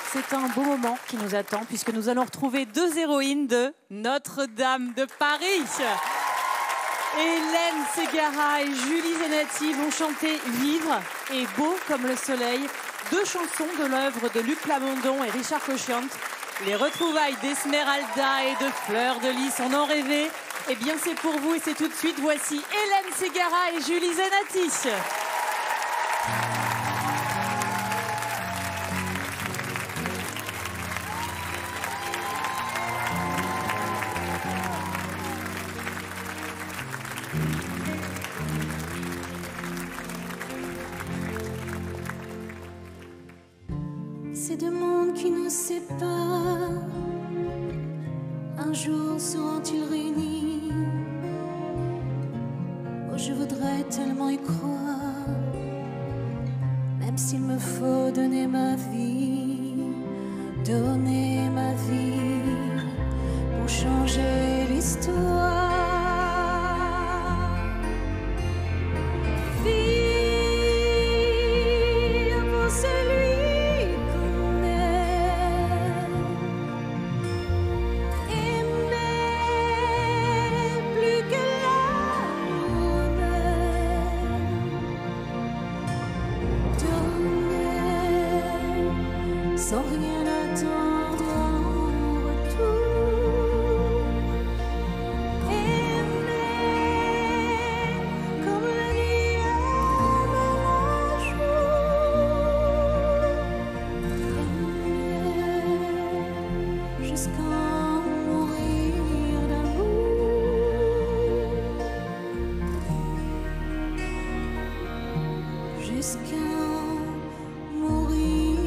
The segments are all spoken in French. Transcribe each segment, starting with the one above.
C'est un beau moment qui nous attend puisque nous allons retrouver deux héroïnes de Notre-Dame de Paris. Hélène Ségara et Julie Zenati vont chanter Vivre et Beau comme le soleil, deux chansons de l'œuvre de Luc Plamondon et Richard Cochiante. Les retrouvailles d'Esmeralda et de Fleur de Lys, on en rêvait. Eh bien c'est pour vous et c'est tout de suite. Voici Hélène Ségara et Julie Zenati. Ces deux mondes qui nous séparent, un jour seront-ils réunis? Oh, je voudrais tellement y croire, même s'il me faut donner ma vie pour changer l'histoire. Sans rien attendre en retour, aimer comme la nuit aime le jour, aimer jusqu'à mourir d'amour, jusqu'à mourir.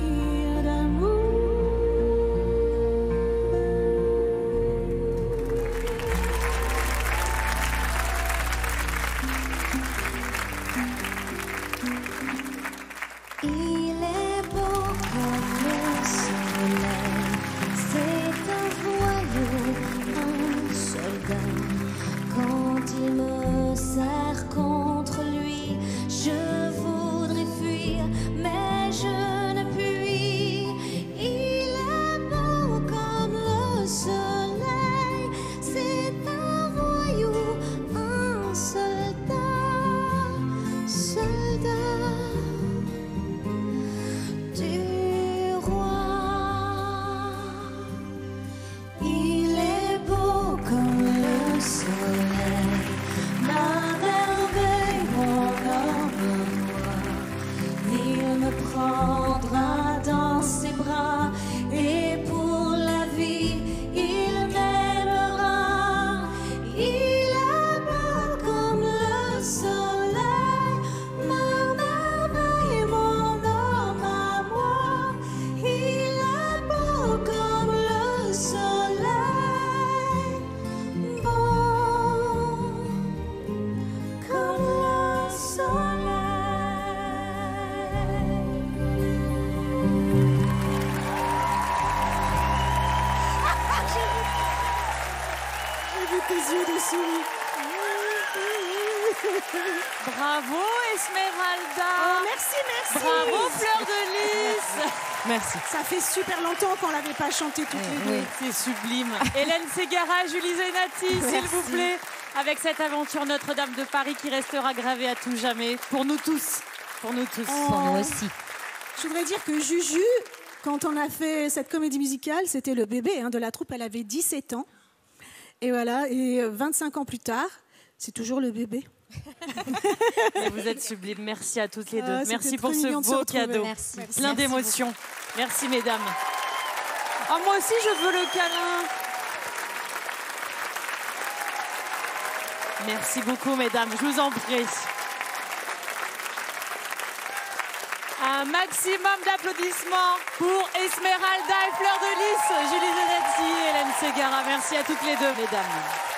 Il est beau comme le soleil, c'est un voyou, un soldat. Quand il me serre contre lui, je voudrais fuir, mais je ne puis. Il est beau comme le soleil, c'est un voyou, un soldat, soldat. Il est beau comme le soleil, ma merveille, mon homme noir. Il me prendra dans ses bras et pour la vie il m'aimera. Il est beau comme le soleil, ma merveille, mon homme à moi. Il est beau comme le soleil, beau comme le soleil. J'ai vu tes yeux de souris. Bravo Esmeralda. Oh, merci. Bravo Fleur de Lys. Merci. Ça fait super longtemps qu'on l'avait pas chanté toutes les deux. Oui, c'est sublime. Hélène Ségara, Julie Zenati, s'il vous plaît, avec cette aventure Notre-Dame de Paris qui restera gravée à tout jamais pour nous tous. Pour nous tous. Oh. Pour nous aussi. Je voudrais dire que Juju, quand on a fait cette comédie musicale, c'était le bébé de la troupe. Elle avait 17 ans. Et voilà, et 25 ans plus tard, c'est toujours le bébé. Vous êtes sublimes. Merci à toutes les deux. Merci pour ce beau cadeau. Merci. Plein d'émotions. Merci mesdames. Oh, moi aussi je veux le câlin. Merci beaucoup mesdames, je vous en prie. Un maximum d'applaudissements pour Esmeralda et Fleur de Lys, Julie Zenati et Hélène Ségara. Merci à toutes les deux mesdames.